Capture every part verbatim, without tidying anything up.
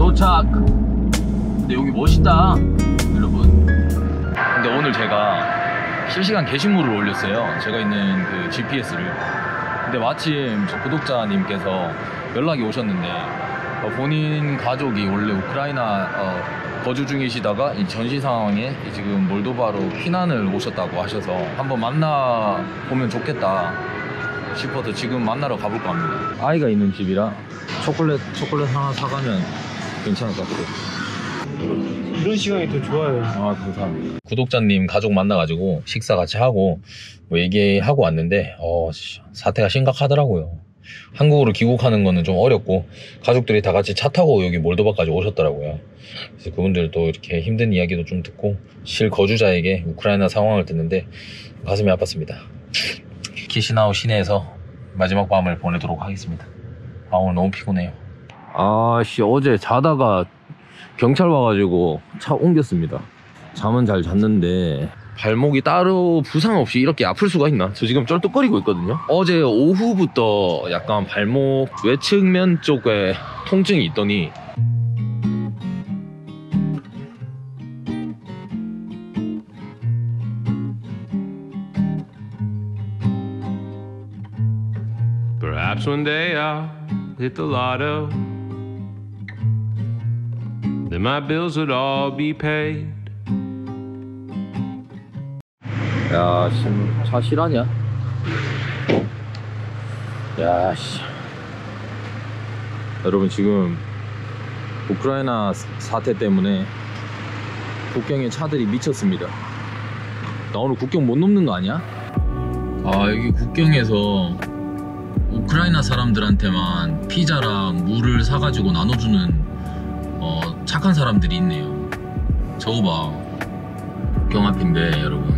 도착. 근데 여기 멋있다 여러분. 근데 오늘 제가 실시간 게시물을 올렸어요. 제가 있는 그 지피에스를. 근데 마침 저 구독자님께서 연락이 오셨는데 어, 본인 가족이 원래 우크라이나 어, 거주 중이시다가 이 전시 상황에 지금 몰도바로 피난을 오셨다고 하셔서 한번 만나보면 좋겠다 싶어서 지금 만나러 가볼까 합니다. 아이가 있는 집이라 초콜릿 초콜릿 하나 사가면 괜찮을 것 같아요. 이런 시간이 더 좋아요. 아, 감사합니다. 구독자님 가족 만나가지고 식사 같이 하고 뭐 얘기하고 왔는데 어, 사태가 심각하더라고요. 한국으로 귀국하는 거는 좀 어렵고 가족들이 다 같이 차 타고 여기 몰도바까지 오셨더라고요. 그래서 그분들도 이렇게 힘든 이야기도 좀 듣고 실거주자에게 우크라이나 상황을 듣는데 가슴이 아팠습니다. 키시나우 시내에서 마지막 밤을 보내도록 하겠습니다. 아, 오늘 너무 피곤해요. 아씨, 어제 자다가 경찰 와가지고 차 옮겼습니다. 잠은 잘 잤는데 발목이 따로 부상 없이 이렇게 아플 수가 있나? 저 지금 쩔뚝거리고 있거든요. 어제 오후부터 약간 발목 외측면 쪽에 통증이 있더니 Perhaps one day I'll hit the lotto, then my bills would all be paid. 야, 차 실하냐? 야, 씨. 여러분, 지금 우크라이나 사태 때문에 국경에 차들이 미쳤습니다. 나 오늘 국경 못 넘는 거 아니야? 아, 여기 국경에서 우크라이나 사람들한테만 피자랑 물을 사가지고 나눠주는 어, 착한 사람들이 있네요. 저거 봐. 국경 앞인데 여러분.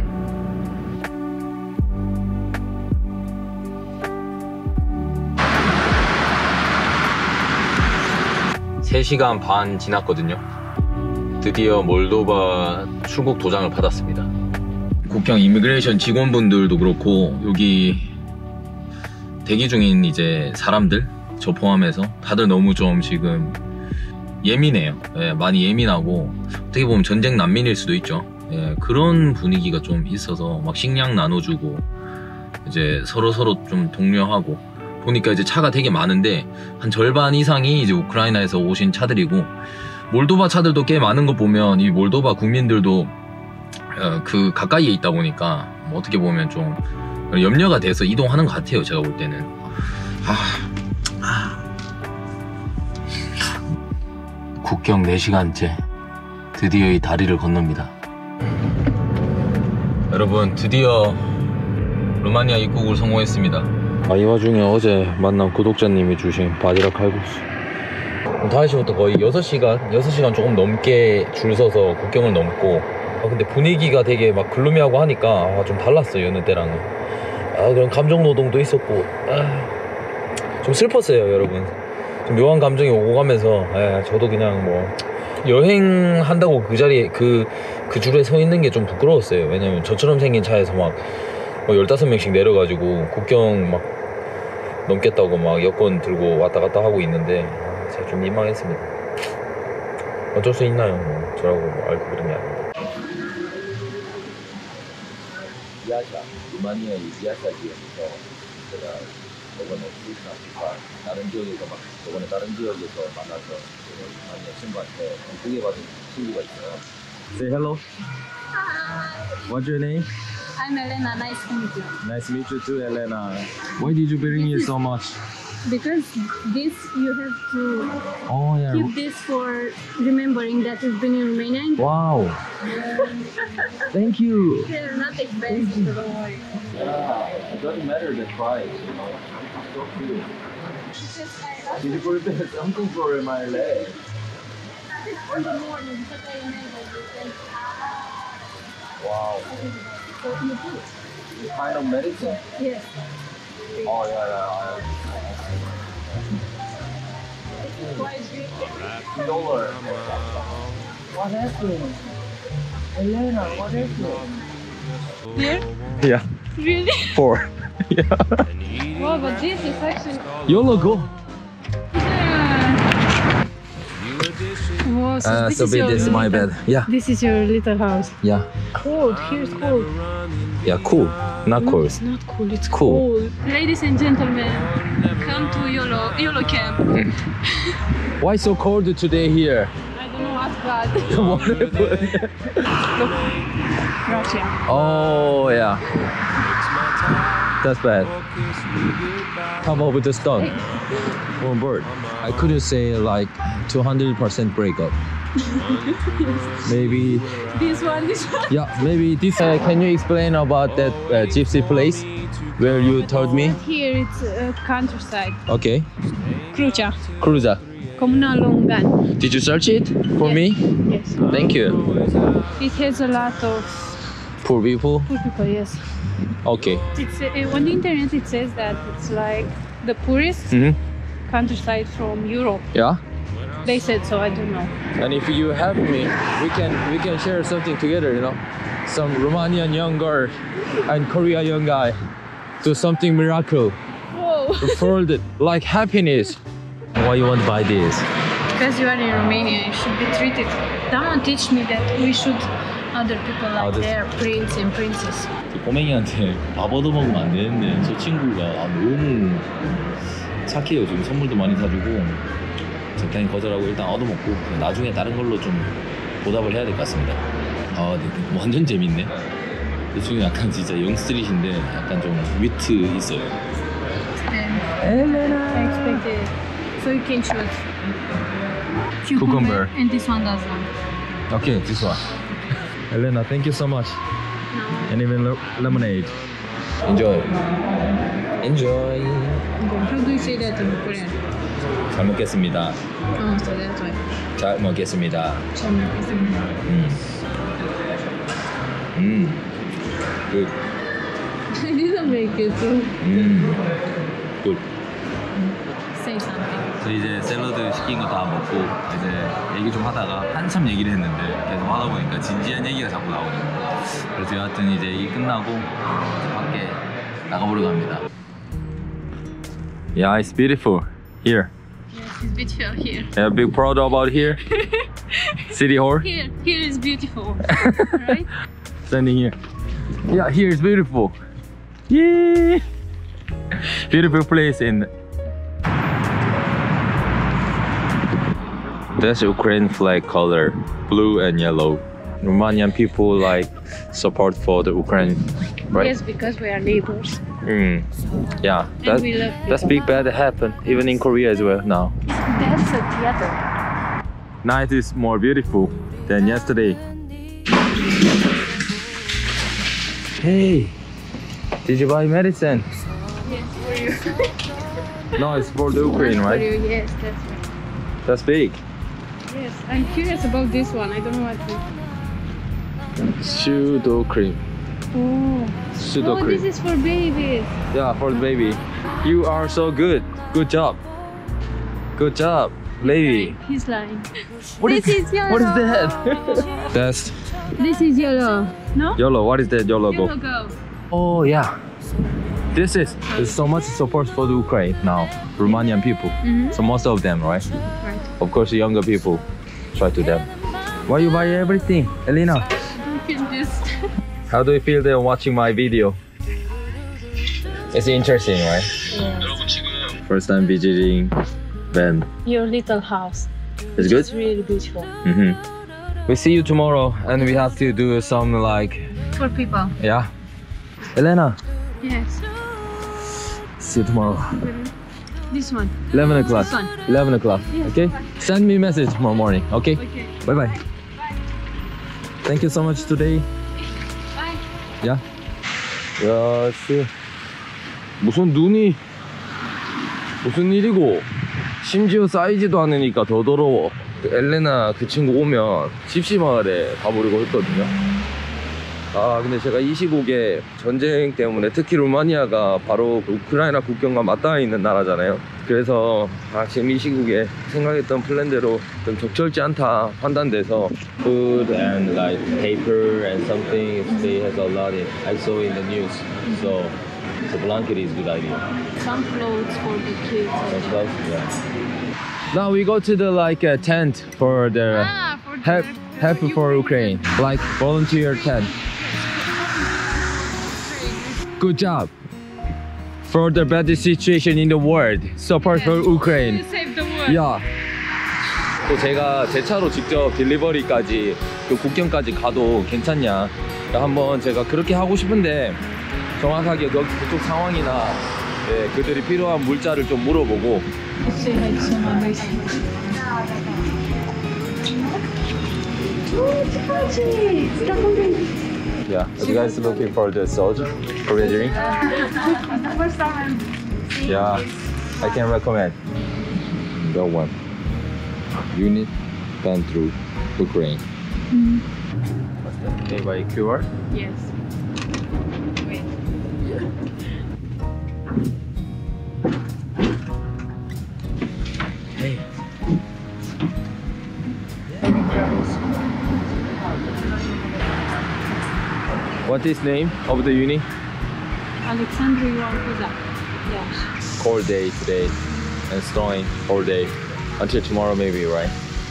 세 시간 반 지났거든요. 드디어 몰도바 출국 도장을 받았습니다. 국경 이미그레이션 직원분들도 그렇고 여기 대기 중인 이제 사람들 저 포함해서 다들 너무 좀 지금 예민해요. 예, 많이 예민하고 어떻게 보면 전쟁 난민일 수도 있죠. 예, 그런 분위기가 좀 있어서 막 식량 나눠주고 이제 서로 서로 좀 독려하고 보니까 이제 차가 되게 많은데 한 절반 이상이 이제 우크라이나에서 오신 차들이고 몰도바 차들도 꽤 많은 거 보면 이 몰도바 국민들도 어, 그 가까이에 있다 보니까 뭐 어떻게 보면 좀 염려가 돼서 이동하는 것 같아요. 제가 볼 때는. 아, 아. 국경 네 시간째 드디어 이 다리를 건넙니다. 여러분, 드디어 루마니아 입국을 성공했습니다. 아, 이 와중에 어제 만난 구독자님이 주신 바지락 칼국수. 다섯 시부터 거의 여섯 시간, 여섯 시간 조금 넘게 줄 서서 국경을 넘고 아, 근데 분위기가 되게 막 글루미하고 하니까 아, 좀 달랐어요, 여느 때랑은. 아, 그런 감정노동도 있었고 아, 좀 슬펐어요, 여러분. 좀 묘한 감정이 오고 가면서 아, 저도 그냥 뭐 여행한다고 그 자리에 그, 그 줄에 서 있는 게 좀 부끄러웠어요. 왜냐면 저처럼 생긴 차에서 막 뭐 열다섯 명씩 내려가지고 국경 막 넘겠다고 막 여권 들고 왔다 갔다 하고 있는데 아, 제가 좀 민망했습니다. 어쩔 수 있나요? 뭐 저라고 뭐 알고 그런 게 아닙니다. 지하사, 루마니아의 지하사 지역에서 제가 저번에 크리스마스가 다른 지역에서 막 저번에 다른 지역에서 만나서 루마니아 친구한테 소개받은 친구가 있어요. Say hello. Hi. What's your name? I'm Elena. Nice to meet you. Nice to meet you too, Elena. Why did you bring me so much? Because this you have to Oh yeah. keep this for remembering that you've been in Romania. Wow. Thank you. They're not expensive, so don't worry. Yeah, it doesn't matter the price, you know. It's so cute. Did you prepare something for my leg? In the morning, because I remember this. Wow. So you put. It's kind of medicine. Yes. Oh yeah, yeah. Quite big. Dollar. What happened? Elena, what happened? Here? Yeah. Really? Four. Yeah. Wow, but this is actually. YOLO, go. Yeah. You were this Oh, so Uh, this so is bit your this is my little- bed. Yeah, This is your little house. yeah, Cold. Here's cold. yeah. Cool, not No, cool. it's not cool. It's Cool. cold. Ladies and gentlemen, come to YOLO YOLO camp. Why so cold today here? I don't know what God. What happened? Russia. Oh yeah, that's bad. How about with the stone? One bird. I couldn't say like two hundred percent breakup. Maybe, This one, this one. yeah, maybe this. Uh, can you explain about that uh, gypsy place where you told me? Here it's uh, countryside. Okay, Crucia. Cruza. Comuna Longan. Did you search it for Yes. me? Yes. Thank you. It has a lot of Poor people. poor people. Yes. Okay. It's uh, on the internet. It says that it's like the poorest Mm-hmm. countryside from Europe. Yeah. They said so. I don't know. And if you help me, we can we can share something together. You know, some Romanian young girl and Korea young guy do something miracle Whoa. for the like happiness. Why you want to buy this? Because you are in Romania, you should be treated. Someone teach me that we should other people like Others. their prince and princess. 꼬맹이한테 밥 얻어먹으면 안 되는데 저 친구가 아, 너무 착해요. 지금 선물도 많이 사주고 적당히 거절하고 일단 얻어먹고 나중에 다른 걸로 좀 보답을 해야 될 것 같습니다. 아, 네, 네. 완전 재밌네. 이 친구 약간 진짜 영스트릿인데 약간 좀 위트 있어요. And I expected. So you can choose. Cucumber. And this one doesn't. Okay, this one. Elena, thank you so much. No. And even le- lemonade. Enjoy. Enjoy. How do you say that in Korean? 잘 먹겠습니다. Oh, so that's why. 잘 먹겠습니다. 잘 먹겠습니다. 음. 음. Good. I didn't make it. So 음. Good. say something. 저 이제 샐러드 시킨 거 다 먹고 이제 얘기 좀 하다가 한참 얘기를 했는데 계속 하다 보니까 진지한 얘기가 자꾸 나오더라고요. 그래서 여하튼 이제 이 끝나고 밖에 나가보려고 합니다. Yeah, it's beautiful here. Yes, it's beautiful here. Yeah, big proud about here. City Hall. Here, here is beautiful, right? Standing here. Yeah, here is beautiful. Yay! Beautiful place in. That's Ukraine flag color, blue and yellow. Romanian people like support for the Ukraine, right? Yes, because we are neighbors. Mm. Yeah, that's, we love that's people. big bad that happened even in Korea as well now. That's a theater. Night is more beautiful than yesterday. Hey, did you buy medicine? Yes, for you. No, it's for the Ukraine, For right? you, yes, that's right. That's big. Yes, I'm curious about this one. I don't know what it Pseudo cream. Oh, Pseudo oh cream. this is for babies. Yeah, for the baby. You are so good. Good job. Good job, lady. He's lying. What This is yellow. What is that? That's This is yellow. No? YOLO. What is that YOLO Yellow go? go. Oh yeah. This is there's so much support for the Ukraine now. Romanian people. Mhm. So most of them, right? Right. Of course, the younger people try to them. Why you buy everything, Elena? You can just. How do you feel there watching my video? It's interesting, right? Yeah. First time visiting Van. Your little house. It's good? It's really beautiful. Mm-hmm. We see you tomorrow and we have to do some like, For people. yeah. Elena, Yes. see you tomorrow. This one. eleven o'clock. This one. eleven o'clock, Yes. okay? Send me a message tomorrow morning, okay? Okay. Bye-bye. Thank you so much today. Bye. 야, 야, 씨. 무슨 눈이 무슨 일이고 심지어 쌓이지도 않으니까 더 더러워. 그 엘레나 그 친구 오면 집시마을에 가보려고 했거든요. 아 근데 제가 이 시국에 전쟁 때문에 특히 루마니아가 바로 우크라이나 국경과 맞닿아 있는 나라잖아요. 그래서 아, 지금 이 시국에 생각했던 플랜대로 좀 적절치 않다 판단돼서 food and like paper and something they has a lot in I saw in the news. So the blanket is good idea. Some clothes for the kids. Some clothes, yeah. Now we go to the like uh, tent for the Ah, for the help help for Ukraine, like volunteer tent. Good job. For the bad situation in the world, support for Ukraine. You save the world. 야. 또 제가 제 차로 직접 딜리버리까지 그 국경까지 가도 괜찮냐 한번 제가 그렇게 하고 싶은데 정확하게 그, 그쪽 상황이나 네, 그들이 필요한 물자를 좀 물어보고. Yeah, you guys looking for the soldier for the drink? Yeah, I can recommend. Go one. Unit gone through Ukraine. Mm. Pay by Q R? Yes. Wait. Hey. What is name of the uni? Alexandru Ioan Cuza. Yes. Cold day today and snowing all day until tomorrow maybe, right?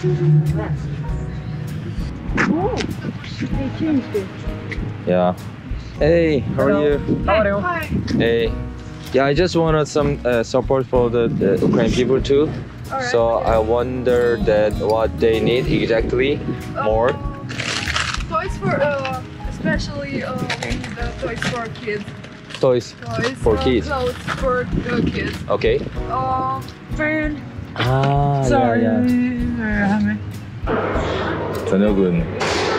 Oh, they changed it. Yeah. Hey, how are you? How are you? Hi. Hey. Yeah, I just wanted some uh, support for the, the Ukrainian people too. Alright. So I wonder that what they need exactly more. Toys for, uh, especially uh, the toys for kids. Toys Toys for uh, kids. Clothes for uh, kids. Okay. Uh, fan. 아, Sorry. 야, 야. 저녁은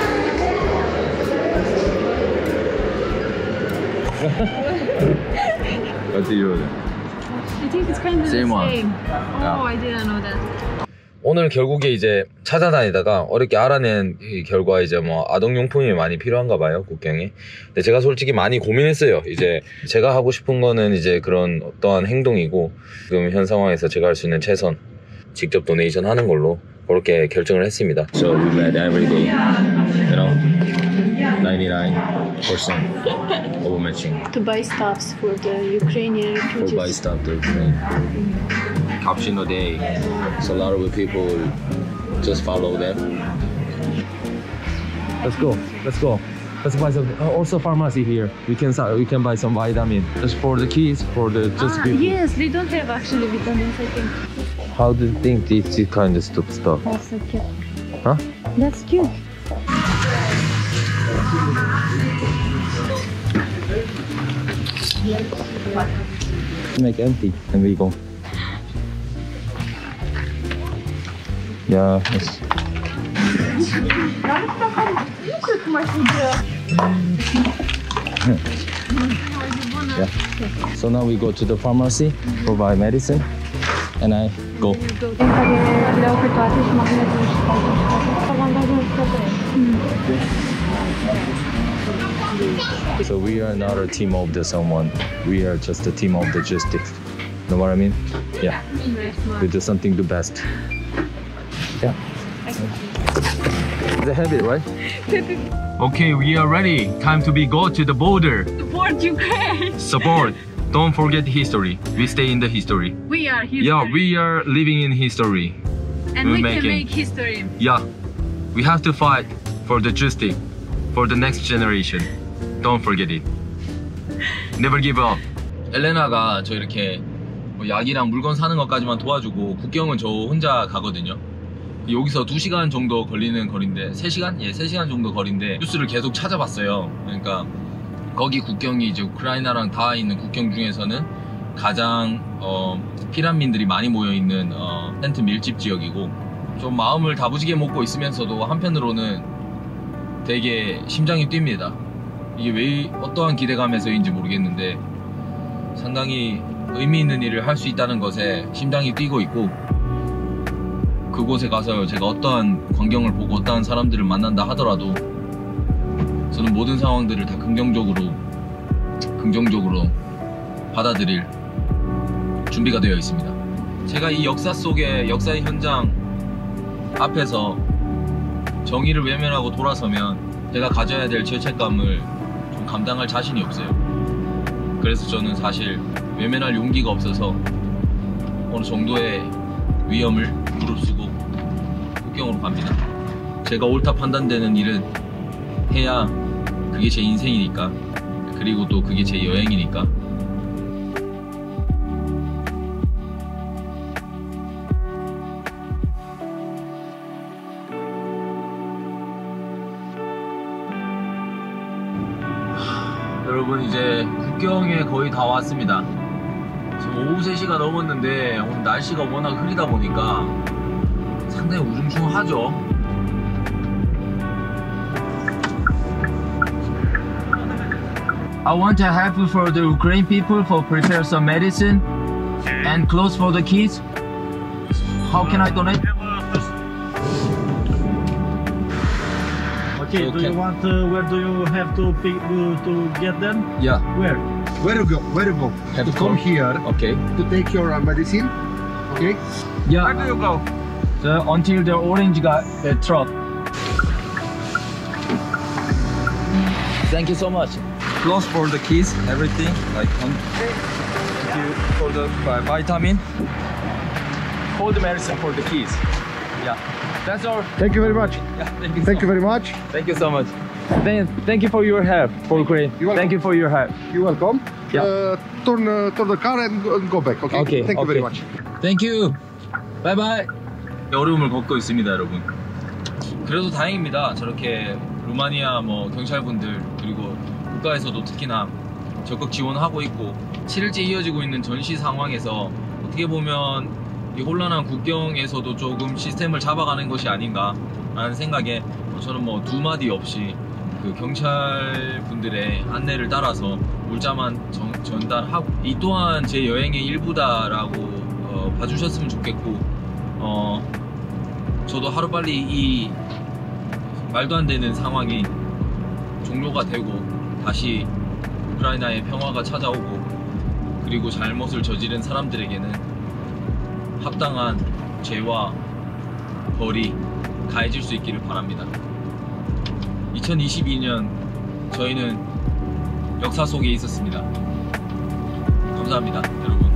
What do you order? I think it's kind of Same the one. same. Yeah. Oh, I didn't know that. 오늘 결국에 이제 찾아다니다가 어렵게 알아낸 이 결과 이제 뭐 아동용품이 많이 필요한가 봐요, 국경에. 근데 제가 솔직히 많이 고민했어요. 이제 제가 하고 싶은 거는 이제 그런 어떠한 행동이고 지금 현 상황에서 제가 할 수 있는 최선 직접 도네이션 하는 걸로 그렇게 결정을 했습니다. So we met every day, you know, ninety-nine percent overmatching. To buy stuffs for the Ukrainian For refugees. buy stuff to Ukraine. Caption a day. So a lot of people just follow them. Let's go. Let's go. Let's buy some. Uh, also pharmacy here. We can we can buy some vitamin. Just for the kids, for the just Ah, people. yes, they don't have actually vitamins, I think. How do you think this, this kind of stuff? stuff? That's so cute. Huh? That's cute. Make empty and we go. Yeah. Yes. Yeah. So now we go to the pharmacy, provide medicine, and I go. So we are not a team of the someone. We are just a team of the logistics. Know what I mean? Yeah. We do something the best. Yeah. It's a habit, right? Okay, we are ready. Time to be go to the border. Support Ukraine! Support. Don't forget history. We stay in the history. We are history. Yeah, we are living in history. and we're we making- can make history. Yeah, we have to fight for the justice for the next generation. Don't forget it. Never give up. 엘레나가 저 이렇게 뭐 약이랑 물건 사는 것까지만 도와주고 국경은 저 혼자 가거든요. 여기서 두 시간 정도 걸리는 거리인데 세 시간? 예, 세 시간 정도 거리인데 뉴스를 계속 찾아봤어요. 그러니까 거기 국경이 이제 우크라이나랑 닿아 있는 국경 중에서는 가장 어, 피난민들이 많이 모여있는 어, 텐트 밀집 지역이고 좀 마음을 다부지게 먹고 있으면서도 한편으로는 되게 심장이 뜁니다. 이게 왜 어떠한 기대감에서인지 모르겠는데 상당히 의미 있는 일을 할 수 있다는 것에 심장이 뛰고 있고 그곳에 가서 제가 어떠한 광경을 보고 어떠한 사람들을 만난다 하더라도 저는 모든 상황들을 다 긍정적으로 긍정적으로 받아들일 준비가 되어 있습니다. 제가 이 역사 속에 역사의 현장 앞에서 정의를 외면하고 돌아서면 제가 가져야 될 죄책감을 좀 감당할 자신이 없어요. 그래서 저는 사실 외면할 용기가 없어서 어느 정도의 위험을 무릅쓰고 국경으로 갑니다. 제가 옳다 판단되는 일은 해야 그게 제 인생이니까, 그리고 또 그게 제 여행이니까. 여러분, 이제 국경에 거의 다 왔습니다. 지금 오후 세 시가 넘었는데 오늘 날씨가 워낙 흐리다 보니까 상당히 우중충하죠. I want to help for the Ukraine people for prepare some medicine and clothes for the kids. How can I donate? Okay, So do you can- want, uh, where do you have to pick, uh, to get them? Yeah. Where? Where you go? Where you go? Have to to come come. here Okay. to take your uh, medicine. Okay. Yeah. Where do you go? So until the orange got the truck. Thank you so much. Clothes for the kids, everything like um, thank you for the vi- vitamin. Cold medicine for the kids. Yeah, that's all. Thank you very much. Yeah, thank you. Thank so you very much. Thank you so much. Thank, thank you for your help for Ukraine. You're welcome. Thank you for your help. You're welcome. Yeah. Uh, turn uh, turn the car and go, and go back. Okay. Okay, Thank you very okay. much. Thank you. Bye bye. 어려움을 겪고 있습니다, 여러분. 그래도 다행입니다. 저렇게 루마니아 뭐 경찰분들 그리고 국가에서도 특히나 적극 지원하고 있고 칠 일째 이어지고 있는 전시 상황에서 어떻게 보면 이 혼란한 국경에서도 조금 시스템을 잡아가는 것이 아닌가 라는 생각에 저는 뭐 두 마디 없이 그 경찰분들의 안내를 따라서 물자만 전, 전달하고 이 또한 제 여행의 일부다라고 어, 봐주셨으면 좋겠고 어, 저도 하루빨리 이 말도 안 되는 상황이 종료가 되고 다시 우크라이나의 평화가 찾아오고 그리고 잘못을 저지른 사람들에게는 합당한 죄와 벌이 가해질 수 있기를 바랍니다. 이천이십이 년 저희는 역사 속에 있었습니다. 감사합니다, 여러분.